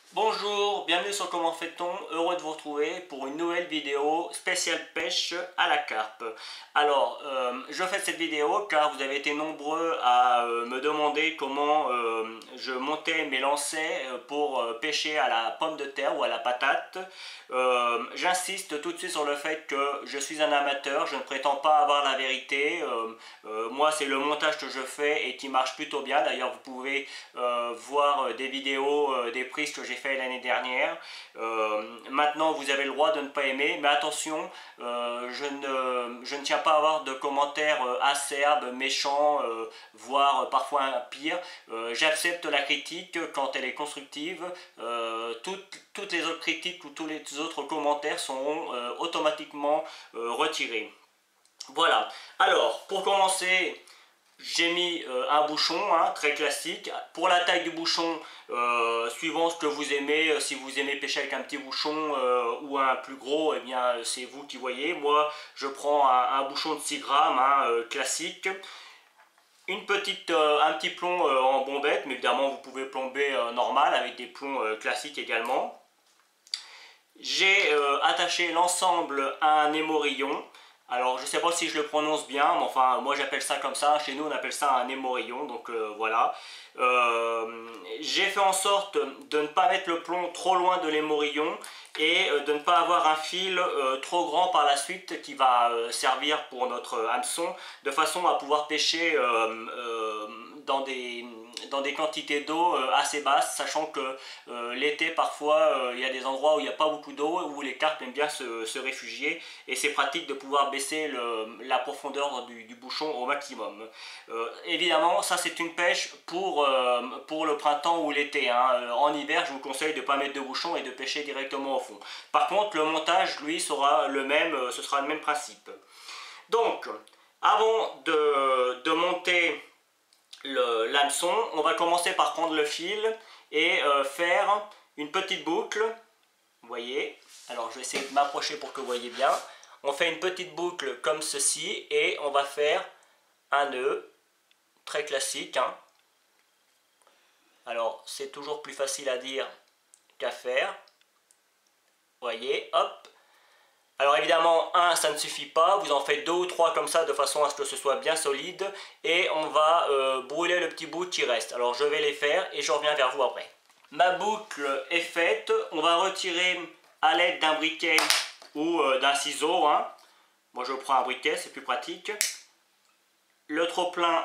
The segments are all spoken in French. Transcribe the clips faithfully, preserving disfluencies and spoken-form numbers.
Bonjour, bienvenue sur Comment fait-on, heureux de vous retrouver pour une nouvelle vidéo spéciale pêche à la carpe. Alors, euh, je fais cette vidéo car vous avez été nombreux à euh, me demander comment euh, je montais mes lancers pour euh, pêcher à la pomme de terre ou à la patate. Euh, J'insiste tout de suite sur le fait que je suis un amateur, je ne prétends pas avoir la vérité. Euh, euh, moi, c'est le montage que je fais et qui marche plutôt bien. D'ailleurs, vous pouvez euh, voir des vidéos, euh, des prises que j'ai fait l'année dernière. Euh, maintenant, vous avez le droit de ne pas aimer, mais attention, euh, je, ne, je ne tiens pas à avoir de commentaires euh, acerbes, méchants, euh, voire euh, parfois pire. Euh, J'accepte la critique quand elle est constructive. Euh, toutes, toutes les autres critiques ou tous les autres commentaires seront euh, automatiquement euh, retirés. Voilà. Alors, pour commencer, j'ai mis euh, un bouchon, hein, très classique. Pour la taille du bouchon, euh, suivant ce que vous aimez, euh, si vous aimez pêcher avec un petit bouchon euh, ou un plus gros, eh bien c'est vous qui voyez. Moi, je prends un, un bouchon de six grammes, hein, euh, classique. Une petite, euh, un petit plomb euh, en bombette, mais évidemment vous pouvez plomber euh, normal avec des plombs euh, classiques également. J'ai euh, attaché l'ensemble à un émorillon. Alors je ne sais pas si je le prononce bien, mais enfin moi j'appelle ça comme ça, chez nous on appelle ça un émorillon, donc euh, voilà. Euh, j'ai fait en sorte de ne pas mettre le plomb trop loin de l'émorillon et euh, de ne pas avoir un fil euh, trop grand par la suite qui va euh, servir pour notre hameçon, de façon à pouvoir pêcher euh, euh, dans des dans des quantités d'eau euh, assez basses, sachant que euh, l'été parfois euh, il y a des endroits où il n'y a pas beaucoup d'eau, où les carpes aiment bien se, se réfugier, et c'est pratique de pouvoir baisser le, la profondeur du, du bouchon au maximum. Euh, évidemment, ça c'est une pêche pour, euh, pour le printemps ou l'été, hein. En hiver, je vous conseille de ne pas mettre de bouchon et de pêcher directement au fond. Par contre, le montage, lui, sera le même, ce sera le même principe. Donc, avant de, de monter l'hameçon, on va commencer par prendre le fil et euh, faire une petite boucle. Vous voyez, alors je vais essayer de m'approcher pour que vous voyez bien. On fait une petite boucle comme ceci et on va faire un nœud très classique, hein. Alors c'est toujours plus facile à dire qu'à faire. Vous voyez, hop. Alors évidemment, un, ça ne suffit pas, vous en faites deux ou trois comme ça de façon à ce que ce soit bien solide et on va euh, brûler le petit bout qui reste. Alors je vais les faire et je reviens vers vous après. Ma boucle est faite, on va retirer à l'aide d'un briquet ou euh, d'un ciseau, hein. Moi je prends un briquet, c'est plus pratique. Le trop-plein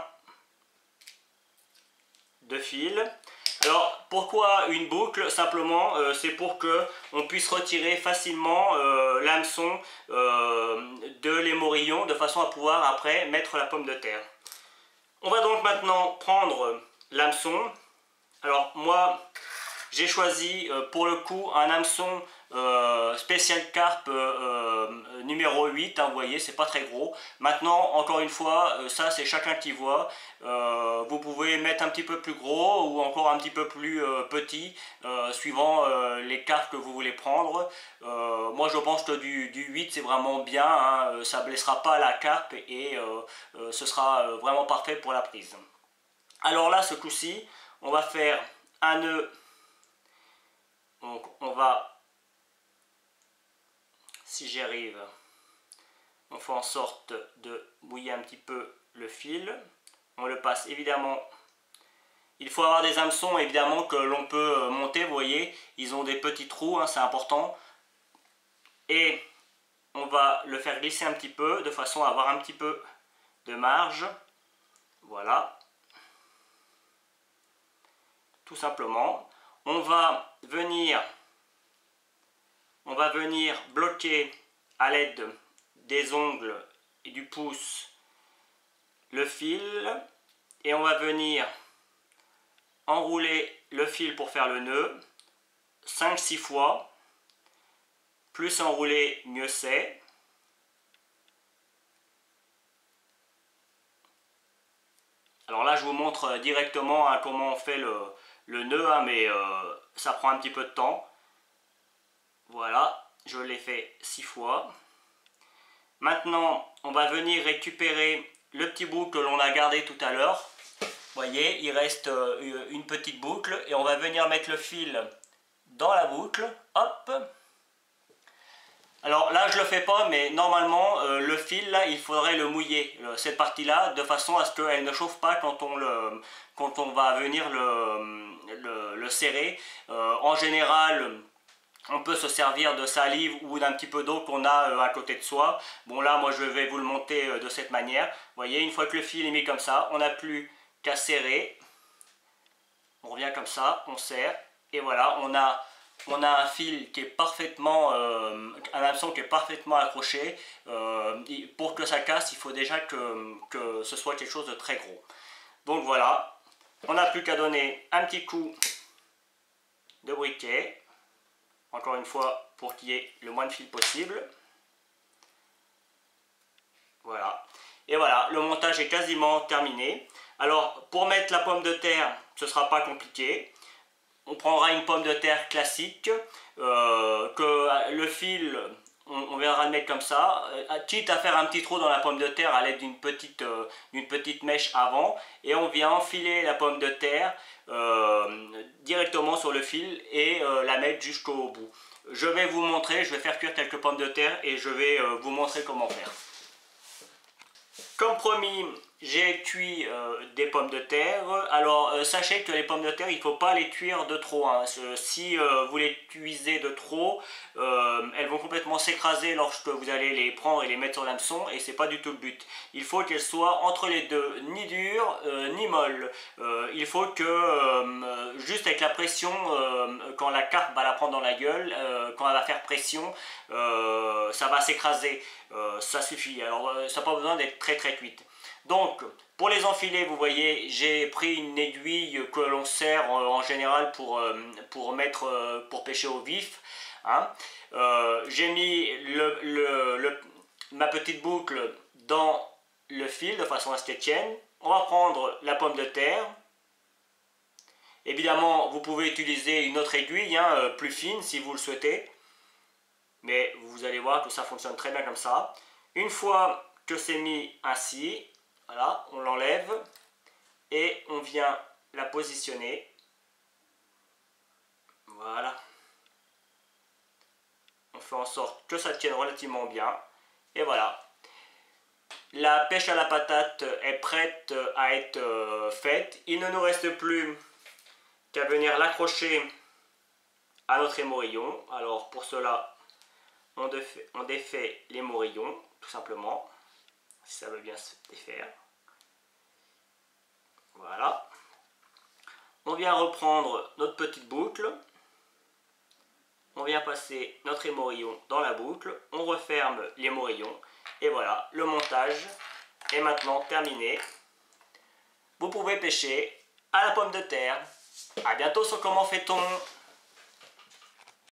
de fil. Alors pourquoi une boucle? Simplement euh, c'est pour que on puisse retirer facilement euh, l'hameçon euh, de l'émorillon de façon à pouvoir après mettre la pomme de terre. On va donc maintenant prendre l'hameçon. Alors moi j'ai choisi euh, pour le coup un hameçon euh, spécial carpe euh, euh, numéro huit, hein, vous voyez, c'est pas très gros. Maintenant, encore une fois, euh, ça c'est chacun qui voit. Euh, vous pouvez mettre un petit peu plus gros ou encore un petit peu plus euh, petit, euh, suivant euh, les carpes que vous voulez prendre. Euh, moi je pense que du, du huit c'est vraiment bien, hein, ça ne blessera pas la carpe et euh, euh, ce sera vraiment parfait pour la prise. Alors là, ce coup-ci, on va faire un nœud. Donc on va, si j'y arrive, on fait en sorte de mouiller un petit peu le fil. On le passe évidemment. Il faut avoir des hameçons évidemment que l'on peut monter, vous voyez, ils ont des petits trous, hein, c'est important. Et on va le faire glisser un petit peu de façon à avoir un petit peu de marge. Voilà. Tout simplement. On va venir, on va venir bloquer à l'aide des ongles et du pouce le fil et on va venir enrouler le fil pour faire le nœud cinq six fois. Plus enrouler, mieux c'est. Alors là, je vous montre directement, hein, comment on fait le, le nœud, hein, mais euh, ça prend un petit peu de temps. Voilà, je l'ai fait six fois. Maintenant, on va venir récupérer le petit bout que l'on a gardé tout à l'heure. Vous voyez, il reste une petite boucle et on va venir mettre le fil dans la boucle, hop. Alors là je le fais pas, mais normalement euh, le fil là il faudrait le mouiller, euh, cette partie là, de façon à ce qu'elle ne chauffe pas quand on, le, quand on va venir le, le, le serrer. Euh, en général on peut se servir de salive ou d'un petit peu d'eau qu'on a euh, à côté de soi. Bon là moi je vais vous le monter euh, de cette manière. Vous voyez, une fois que le fil est mis comme ça, on n'a plus qu'à serrer. On revient comme ça, on serre et voilà, on a... On a un fil qui est parfaitement, euh, un hameçon qui est parfaitement accroché. Euh, pour que ça casse, il faut déjà que, que ce soit quelque chose de très gros. Donc voilà, on n'a plus qu'à donner un petit coup de briquet. Encore une fois, pour qu'il y ait le moins de fil possible. Voilà. Et voilà, le montage est quasiment terminé. Alors, pour mettre la pomme de terre, ce ne sera pas compliqué. On prendra une pomme de terre classique, euh, que le fil, on, on viendra le mettre comme ça, euh, quitte à faire un petit trou dans la pomme de terre à l'aide d'une petite, euh, d'une petite mèche avant, et on vient enfiler la pomme de terre euh, directement sur le fil et euh, la mettre jusqu'au bout. Je vais vous montrer, je vais faire cuire quelques pommes de terre et je vais euh, vous montrer comment faire. Comme promis, j'ai cuit euh, des pommes de terre. Alors euh, sachez que les pommes de terre, il ne faut pas les cuire de trop. Hein. Si euh, vous les cuisez de trop, euh, elles vont complètement s'écraser lorsque vous allez les prendre et les mettre sur l'hameçon, et c'est pas du tout le but. Il faut qu'elles soient entre les deux, ni dures euh, ni molles. Euh, il faut que euh, juste avec la pression, euh, quand la carpe va la prendre dans la gueule, euh, quand elle va faire pression, euh, ça va s'écraser. Euh, ça suffit. Alors euh, ça n'a pas besoin d'être très très cuite. Donc, pour les enfiler, vous voyez, j'ai pris une aiguille que l'on sert euh, en général pour, euh, pour, mettre, euh, pour pêcher au vif. Hein. Euh, j'ai mis le, le, le, ma petite boucle dans le fil de façon à ce qu'elle tienne. On va prendre la pomme de terre. Évidemment, vous pouvez utiliser une autre aiguille, hein, plus fine si vous le souhaitez. Mais vous allez voir que ça fonctionne très bien comme ça. Une fois que c'est mis ainsi, voilà, on l'enlève et on vient la positionner. Voilà. On fait en sorte que ça tienne relativement bien. Et voilà. La pêche à la patate est prête à être faite. Il ne nous reste plus qu'à venir l'accrocher à notre émorillon. Alors pour cela, on défait, on défait l'émorillon, tout simplement. Si ça veut bien se défaire. Voilà. On vient reprendre notre petite boucle. On vient passer notre émorillon dans la boucle. On referme l'émorillon. Et voilà, le montage est maintenant terminé. Vous pouvez pêcher à la pomme de terre. A bientôt sur Comment fait-on.